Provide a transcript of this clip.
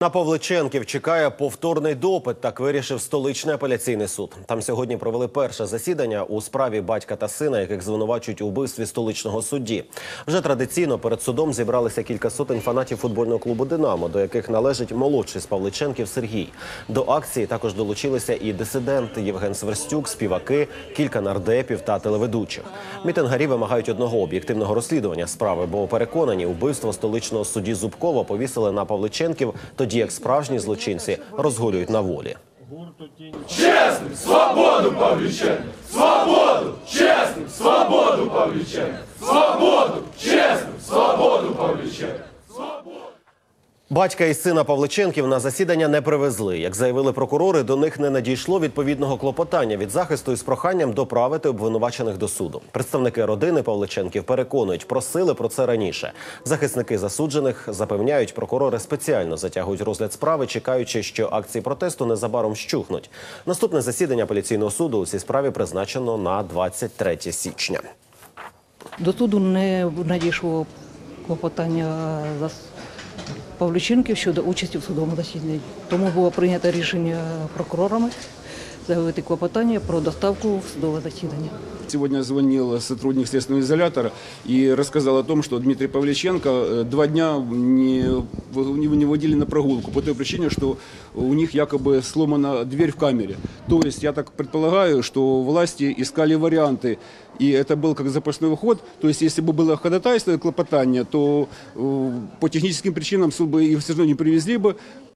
На Павличенків чекає повторний допит, так вирішив столичний апеляційний суд. Там сьогодні провели перше засідання у справі батька та сина, яких звинувачують у вбивстві столичного судді. Вже традиційно перед судом зібралися кілька сотень фанатів футбольного клубу «Динамо», до яких належить молодший з Павличенків Сергій. До акції також долучилися і дисиденти Євген Сверстюк, співаки, кілька нардепів та телеведучих. Мітингарі вимагають одного – об'єктивного розслідування справи, бо переконані, вбивство столичного судді Зубкова повісили на Павличенків, тоді як справжні злочинці розгулюють на волі. Чесним свободу Павліченка! Свободу! Чесним свободу Павліченка! Свободу! Чесним свободу Павліченка! Батька і сина Павличенків на засідання не привезли. Як заявили прокурори, до них не надійшло відповідного клопотання від захисту із проханням доправити обвинувачених до суду. Представники родини Павличенків переконують, просили про це раніше. Захисники засуджених запевняють, прокурори спеціально затягують розгляд справи, чекаючи, що акції протесту незабаром щухнуть. Наступне засідання апеляційного суду у цій справі призначено на 23 січня. До суду не надійшло клопотання Павличенків щодо участі в судовому засіданні. Тому було прийнято рішення прокурорами заявити клопотання про доставку в судове засідання. Сегодня звонил сотрудник следственного изолятора и рассказал о том, что Дмитрий Павличенко 2 дня не водили на прогулку по той причине, что у них якобы сломана дверь в камере. То есть я так предполагаю, что власти искали варианты, и это был как запасной выход. То есть если бы было ходатайство и клопотание, то по техническим причинам суд бы их все равно не привезли бы,